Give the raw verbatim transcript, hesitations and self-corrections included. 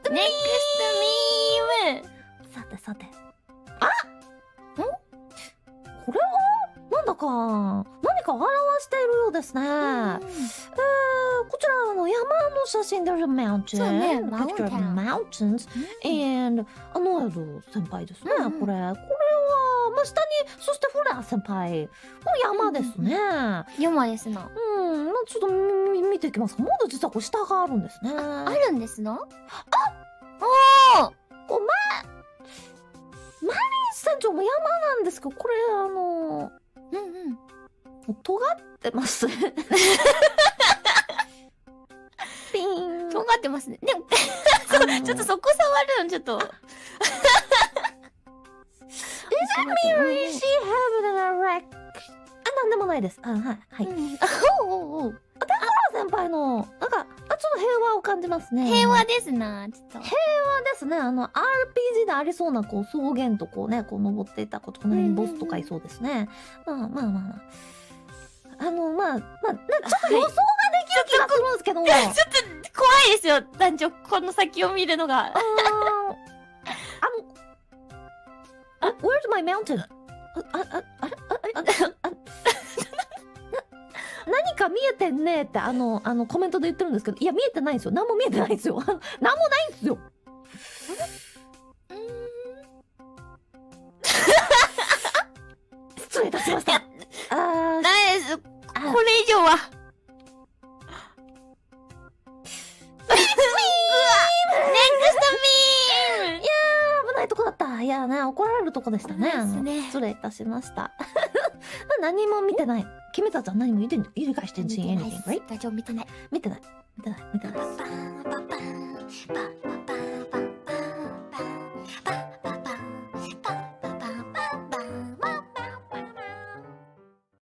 トミーム。 ネクストミーム。 さてさて。あんこれはなんだか、何か表しているようですね。えー、こちら、あの、山の写真である mountain。 そうね、 picture of mountains。and、あの、エド先輩ですね、これ。これは、まあ、下に、そしてフラー先輩。これ山ですね。 山ですな。 うん、まあ、ちょっと見見ていきますか。まだ実はこれ下があるんですね。 あるんですの？あおーこう、ま、マリン船長も山なんですけど、これ、あの、 うんうん。 尖ってます。ピーン。 尖ってますね。でも、ちょっとそこ触るのちょっと。 Is that mirror she have an erect? あ、なんでもないです。あ、はい、はい。 おうおうおう。 先輩の、なんか、あ、ちょっと平和を感じますね。 平和ですな、ちょっと。 平和ですね。あの、アールピージー でありそうな、こう、草原とこうね、こう、登っていた、こう、隣にボスとかいそうですね。まあまあまあまあ。あの、まあ、まあ、なちょっと予想ができる気がするんですけど。ちょっと怖いですよ、団長。この先を見るのが。 あの、あ、Where's my mountain? あ、あ、あ、あれあ、あ、あ、何か見えてんねって、あの、あの、コメントで言ってるんですけど、いや、見えてないんですよ。何も見えてないんですよ。何もないんですよ。失礼いたしました。あー、 ないです。これ以上は。ネクストビーム。 いやー、危ないとこだった。いやーね、怒られるとこでしたね。 そうですね。 失礼いたしました。何も見てない。君たちは何も理解してんじゃん。 大丈夫、見てない。 見てない。見てない。見てない。